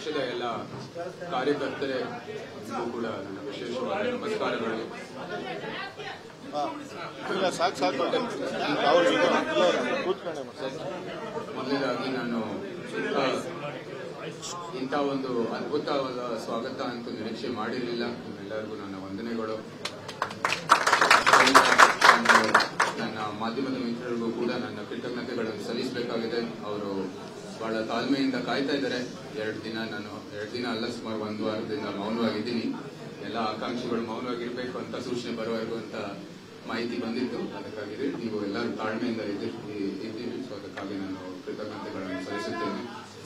ಪಕ್ಷದ ಎಲ್ಲ ಕಾರ್ಯಕರ್ತರೇ ಕೂಡ ನನ್ನ ವಿಶೇಷವಾದ ನಮಸ್ಕಾರಗಳು. ಮೊದಲನೇದಾಗಿ ನಾನು ಇಂಥ ಒಂದು ಅದ್ಭುತವಾದ ಸ್ವಾಗತ ಅಂತೂ ನಿರೀಕ್ಷೆ ಮಾಡಿರಲಿಲ್ಲ. ನಿಮ್ಮೆಲ್ಲರಿಗೂ ನನ್ನ ವಂದನೆಗಳು. ನನ್ನ ಮಾಧ್ಯಮದ ಮಿತ್ರರಿಗೂ ಕೂಡ ನನ್ನ ಕೃತಜ್ಞತೆಗಳನ್ನು ಸಲ್ಲಿಸಬೇಕಾಗಿದೆ. ಅವರು ಬಹಳ ತಾಳ್ಮೆಯಿಂದ ಕಾಯ್ತಾ ಇದ್ದಾರೆ. ಎರಡು ದಿನ ಅಲ್ಲ, ಸುಮಾರು ಒಂದು ವಾರದಿಂದ ಮೌನವಾಗಿದ್ದೀನಿ. ಎಲ್ಲ ಆಕಾಂಕ್ಷಿಗಳು ಮೌನವಾಗಿರ್ಬೇಕು ಅಂತ ಸೂಚನೆ ಬರುವವರೆಗೂ ಅಂತ ಮಾಹಿತಿ ಬಂದಿತ್ತು. ಅದಕ್ಕಾಗಿ ನೀವು ಎಲ್ಲರೂ ತಾಳ್ಮೆಯಿಂದ ಇದ್ದೀರಿ. ಸೊ ಅದಕ್ಕಾಗಿ ನಾನು ಕೃತಜ್ಞತೆಗಳನ್ನು ಸಲ್ಲಿಸುತ್ತೇನೆ.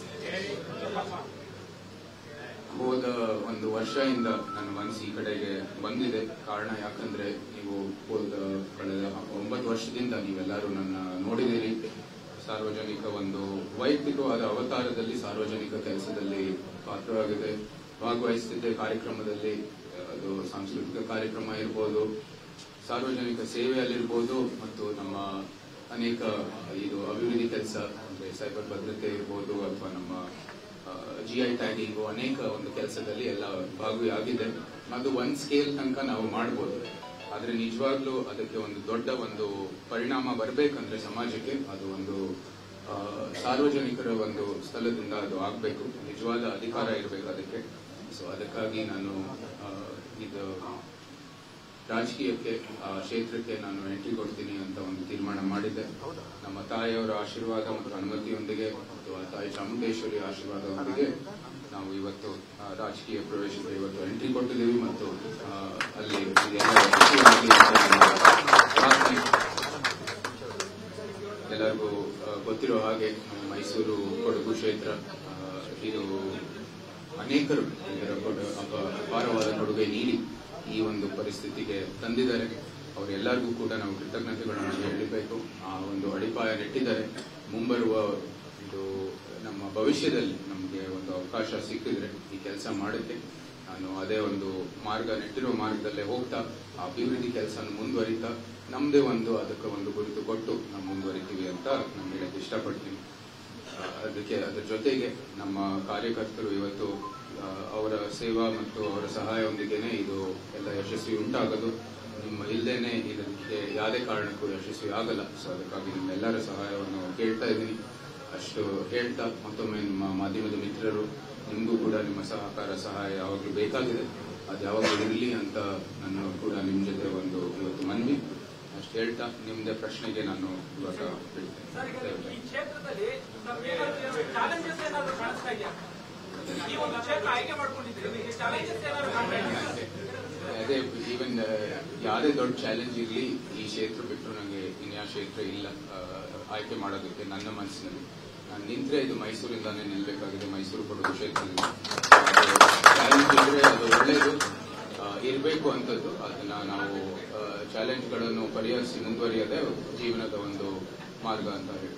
ಹೋದ ಒಂದು ವರ್ಷದಿಂದ ನನ್ನ ಮನಸ್ಸು ಈ ಕಡೆಗೆ ಬಂದಿದೆ. ಕಾರಣ ಯಾಕಂದ್ರೆ ನೀವು ಕಳೆದ 9 ವರ್ಷದಿಂದ ನೀವೆಲ್ಲರೂ ನನ್ನ ನೋಡಿದಿರಿ. ಸಾರ್ವಜನಿಕ ಒಂದು ವೈಯಕ್ತಿಕವಾದ ಅವತಾರದಲ್ಲಿ ಸಾರ್ವಜನಿಕ ಕೆಲಸದಲ್ಲಿ ಪಾತ್ರವಾಗಿದೆ, ಭಾಗವಹಿಸುತ್ತಿದ್ದೆ. ಕಾರ್ಯಕ್ರಮದಲ್ಲಿ ಅದು ಸಾಂಸ್ಕೃತಿಕ ಕಾರ್ಯಕ್ರಮ ಇರ್ಬೋದು, ಸಾರ್ವಜನಿಕ ಸೇವೆಯಲ್ಲಿರ್ಬೋದು, ಮತ್ತು ನಮ್ಮ ಅನೇಕ ಇದು ಅಭಿವೃದ್ಧಿ ಕೆಲಸ ಅಂದ್ರೆ ಸೈಬರ್ ಭದ್ರತೆ ಇರ್ಬೋದು ಅಥವಾ ನಮ್ಮ GI ಟ್ಯಾಗಿಂಗು ಅನೇಕ ಒಂದು ಕೆಲಸದಲ್ಲಿ ಎಲ್ಲ ಭಾಗಿಯಾಗಿದೆ. ಅದು ಒಂದು ಸ್ಕೇಲ್ ತನಕ ನಾವು ಮಾಡಬಹುದು. ಆದ್ರೆ ನಿಜವಾಗ್ಲೂ ಅದಕ್ಕೆ ಒಂದು ದೊಡ್ಡ ಒಂದು ಪರಿಣಾಮ ಬರಬೇಕಂದ್ರೆ ಸಮಾಜಕ್ಕೆ ಅದು ಒಂದು ಸಾರ್ವಜನಿಕರ ಒಂದು ಸ್ಥಳದಿಂದ ಅದು ಆಗಬೇಕು. ನಿಜವಾದ ಅಧಿಕಾರ ಇರಬೇಕು ಅದಕ್ಕೆ. ಸೊ ಅದಕ್ಕಾಗಿ ನಾನು ಇದು ರಾಜಕೀಯಕ್ಕೆ ಕ್ಷೇತ್ರಕ್ಕೆ ನಾನು ಎಂಟ್ರಿ ಕೊಡ್ತೀನಿ ಅಂತ ಒಂದು ತೀರ್ಮಾನ ಮಾಡಿದ್ದೆ. ನಮ್ಮ ತಾಯಿಯವರ ಆಶೀರ್ವಾದ ಮತ್ತು ಅನುಮತಿಯೊಂದಿಗೆ ಮತ್ತು ಆ ತಾಯಿ ಚಾಮುಂಡೇಶ್ವರಿ ಆಶೀರ್ವಾದದೊಂದಿಗೆ ನಾವು ಇವತ್ತು ರಾಜಕೀಯ ಪ್ರವೇಶಕ್ಕೆ ಇವತ್ತು ಎಂಟ್ರಿ ಕೊಟ್ಟಿದ್ದೀವಿ. ಮತ್ತು ಅಲ್ಲಿ ಎಲ್ಲರಿಗೂ ಗೊತ್ತಿರೋ ಹಾಗೆ ಮೈಸೂರು ಕೊಡಗು ಕ್ಷೇತ್ರ ಇದು ಅನೇಕರು ಇದರ ಅಪಾರವಾದ ಕೊಡುಗೆ ನೀಡಿ ಈ ಒಂದು ಪರಿಸ್ಥಿತಿಗೆ ತಂದಿದ್ದಾರೆ. ಅವರೆಲ್ಲರಿಗೂ ಕೂಡ ನಾವು ಕೃತಜ್ಞತೆಗಳನ್ನು ಹೇಳಬೇಕು. ಆ ಒಂದು ಅಡಿಪಾಯ ನೆಟ್ಟಿದ್ದಾರೆ. ಮುಂಬರುವ ಇದು ನಮ್ಮ ಭವಿಷ್ಯದಲ್ಲಿ ನಮಗೆ ಒಂದು ಅವಕಾಶ ಸಿಕ್ಕಿದ್ರೆ ಈ ಕೆಲಸ ಮಾಡೋಕ್ಕೆ ನಾನು ಅದೇ ಒಂದು ನೆಟ್ಟಿರುವ ಮಾರ್ಗದಲ್ಲೇ ಹೋಗ್ತಾ ಆ ಅಭಿವೃದ್ಧಿ ಕೆಲಸ ಮುಂದುವರಿತಾ ನಮ್ದೇ ಒಂದು ಅದಕ್ಕೆ ಒಂದು ಗುರುತು ಕೊಟ್ಟು ನಾವು ಮುಂದುವರಿತೀವಿ ಅಂತ ನಾನು ಹೇಳಕ್ಕೆ ಇಷ್ಟಪಡ್ತೀನಿ. ಅದರ ಜೊತೆಗೆ ನಮ್ಮ ಕಾರ್ಯಕರ್ತರು ಇವತ್ತು ಅವರ ಸೇವಾ ಮತ್ತು ಅವರ ಸಹಾಯದೊಂದಿಗೆನೆ ಇದು ಎಲ್ಲ ಯಶಸ್ವಿ ಉಂಟಾಗೋದು. ನಿಮ್ಮ ಇಲ್ಲದೇನೆ ಇದಕ್ಕೆ ಯಾವುದೇ ಕಾರಣಕ್ಕೂ ಯಶಸ್ವಿ ಆಗಲ್ಲ. ಸೊ ಅದಕ್ಕಾಗಿ ನಿಮ್ಮೆಲ್ಲರ ಸಹಾಯವನ್ನು ಕೇಳ್ತಾ ಇದ್ದೀನಿ. ಅಷ್ಟು ಹೇಳ್ತಾ ಮತ್ತೊಮ್ಮೆ ನಿಮ್ಮ ಮಾಧ್ಯಮದ ಮಿತ್ರರು ನಿಮಗೂ ಕೂಡ ನಿಮ್ಮ ಸಹಕಾರ ಸಹಾಯ ಯಾವಾಗಲೂ ಬೇಕಾಗಿದೆ. ಅದು ಯಾವಾಗಲೂ ಇರಲಿ ಅಂತ ನಾನು ಕೂಡ ನಿಮ್ಮ ಜೊತೆ ಒಂದು ಇವತ್ತು ಮನವಿ. ಅಷ್ಟು ಹೇಳ್ತಾ ನಿಮ್ದೇ ಪ್ರಶ್ನೆಗೆ ನಾನು ಇವಾಗ ಅದೇ ಈವನ್ ಯಾವುದೇ ದೊಡ್ಡ ಚಾಲೆಂಜ್ ಇರಲಿ ಈ ಕ್ಷೇತ್ರ ಬಿಟ್ಟರು ನನಗೆ ಇನ್ಯಾ ಕ್ಷೇತ್ರ ಇಲ್ಲ ಆಯ್ಕೆ ಮಾಡೋದಕ್ಕೆ ನನ್ನ ಮನಸ್ಸಿನಲ್ಲಿ. ನಾನು ನಿಂತ್ರೆ ಇದು ಮೈಸೂರಿಂದಾನೇ ನಿಲ್ಬೇಕಾಗಿದೆ, ಮೈಸೂರು ಕೊಡಗು ಕ್ಷೇತ್ರದಲ್ಲಿ. ಚಾಲೆಂಜ್ ಇದ್ರೆ ಅದು ಒಳ್ಳೆಯದು ಇರಬೇಕು ಅಂತದ್ದು. ಅದನ್ನ ನಾವು ಚಾಲೆಂಜ್ಗಳನ್ನು ಪರಿಹರಿಸಿ ಮುಂದುವರಿಯೋದೇ ಜೀವನದ ಒಂದು ಮಾರ್ಗ ಅಂತ ಹೇಳಿ.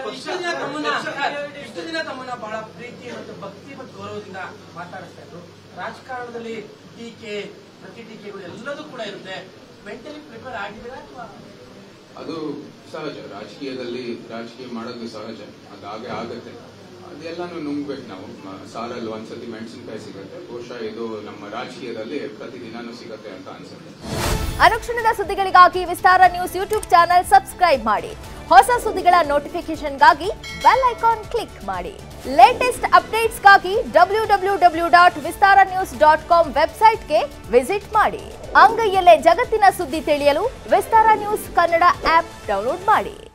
ಇಷ್ಟು ದಿನ ತಮ್ಮನ್ನ ಬಹಳ ಪ್ರೀತಿ ಮತ್ತು ಭಕ್ತಿ ಮತ್ತು ಗೌರವದಿಂದ ಮಾತಾಡಿಸ್ತಾ ಇದ್ರು. ರಾಜಕಾರಣದಲ್ಲಿ ಟೀಕೆ ಪ್ರತಿ ಟೀಕೆಗಳು ಎಲ್ಲದೂ ಕೂಡ ಇರುತ್ತೆ. ಮೆಂಟಲಿ ಪ್ರಿಪೇರ್ ಆಗಿದ್ದೀರಾ ಅಥವಾ? ಅದು ಸಹಜ. ರಾಜಕೀಯ ಮಾಡೋದು ಸಹಜ. ಅದಾಗೆ ಆಗತ್ತೆ. ಅದೆಲ್ಲಾನು ನುಂಗ್ಬೇಕು ನಾವು. ಸಾರಲ್ಲಿ ಒಂದ್ಸತಿ ಮೆಣಸಿನಕಾಯಿ ಸಿಗುತ್ತೆ, ಬಹುಶಃ ಇದು ನಮ್ಮ ರಾಜಕೀಯದಲ್ಲಿ ಪ್ರತಿದಿನಾನು ಸಿಗತ್ತೆ ಅಂತ ಅನ್ಸುತ್ತೆ. ಅನುಕ್ಷಣದ ಸುದ್ದಿಗಳಿಗಾಗಿ Vistara news YouTube channel subscribe ಮಾಡಿ. ಹೊಸ ಸುದ್ದಿಗಳ ನೋಟಿಫಿಕೇಶನ್ಗಾಗಿ ಬೆಲ್ ಐಕಾನ್ ಕ್ಲಿಕ್ ಮಾಡಿ. ಲೇಟೆಸ್ಟ್ ಅಪ್ಡೇಟ್ಸ್ಗಾಗಿ www.vistaranews.com ವೆಬ್ಸೈಟ್ಗೆ ವಿಸಿಟ್ ಮಾಡಿ. ಅಂಗೈಯಲ್ಲೇ ಜಗತ್ತಿನ ಸುದ್ದಿ ತಿಳಿಯಲು Vistara news Kannada app download ಮಾಡಿ.